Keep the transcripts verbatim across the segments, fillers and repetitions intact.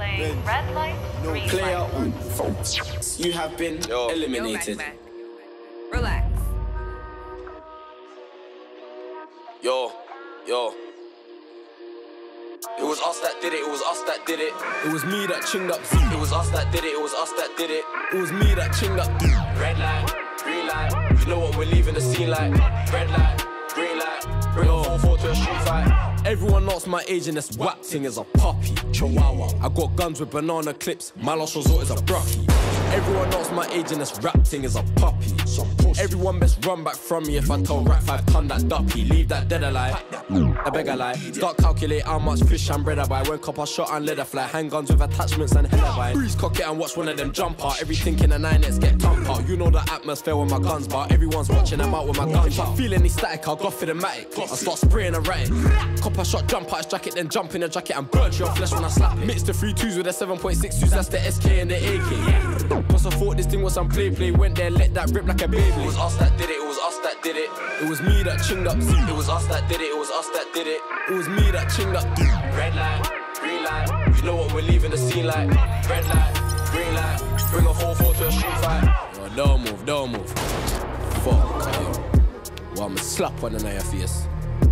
playing red light, no green player light. one. You have been Yo. eliminated. Yo, Mac, Mac. Relax. Yo, yo. It was us that did it, it was us that did it. It was me that chinged up. It was us that did it, it was us that did it. It was me that chinged up. Red light, green light. You know what we're leaving the scene like. Red light, green light. Bring a four four to a street fight. Everyone knows my age and this whack thing is a puppy. Chihuahua. I got guns with banana clips. My last resort is a brucky. Everyone knows my age and this rap thing is a puppy. Everyone best run back from me if I tell rap five ton that duppy. Leave that dead alive. I beg a lie. Start calculate how much fish and bread I buy. When copper shot and leather fly. Handguns with attachments and head I buy. Breeze cock it and watch one of them jump out. Everything in a nine X get thump out. You know the atmosphere when my guns bar. Everyone's watching them out with my guns. If I feel any static, I'll go for the matic. I start spraying erratic. Copper shot, jump out his jacket, then jump in the jacket and burn your flesh when I slap it. Mix the three twos with the seven point six twos, that's the S K and the A K. Plus I thought this thing was some play play. Went there, let that rip like a baby. It was us that did it, it was us that did it. It was me that chinged up. It was us that did it, it was us that did it. It was me that chinged up. Red light, green light. You know what we're leaving the scene like. Red light, green light. Bring a four four to a street fight. Yo, don't move, don't move. Fuck, yo. Well, I'ma slap one in your face.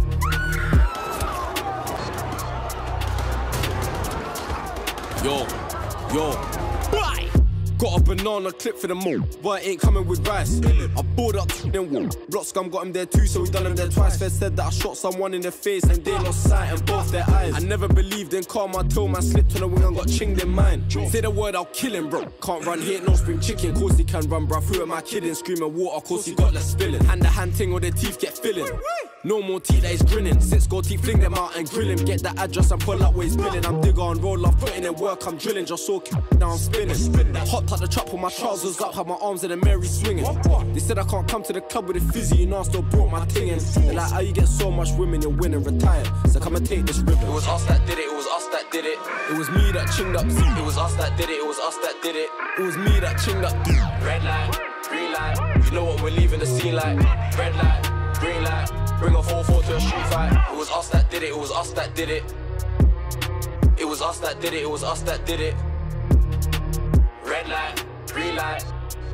Yo, yo, bye! Got a banana clip for the mall, but it ain't coming with rice. I bought up then walk. Block scum got him there too, so we done him there twice. Fed said that I shot someone in the face and they lost sight and both their eyes. I never believed in karma till man slipped on the wing and got chinged in mine. Say the word, I'll kill him, bro. Can't run here, no spring chicken. Course he can run, bro. Threw at my kidding, screaming water. Course he got less spilling. Hand to hand ting or the teeth get filling. No more teeth that he's grinning. Six gold teeth, fling them out and grill him. Get the address and pull up where he's billing. I'm digger on roll off, putting in work. I'm drilling, just so now I'm spinning. Hot top the trap with my trousers up, had my arms in the Mary swinging. They said I can't come to the club with a fizzy, you know I still brought my thing in. They're like, how you get so much women, you're winning, retired. So come and take this ribbon. It was us that did it, it was us that did it. It was me that chinged up. It was us that did it, it was us that did it. It was me that chinged up. Red light, green light. You know what we're leaving the scene like. Red light, green light. Bring a four four to a street fight. It was us that did it, it was us that did it. It was us that did it, it was us that did it. Red light, green light.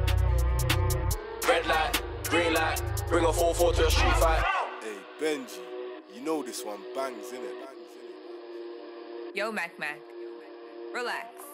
Red light, green light. Bring a four four to a street fight. Hey Benji, you know this one bangs, innit? Yo, Mac, Mac. Relax.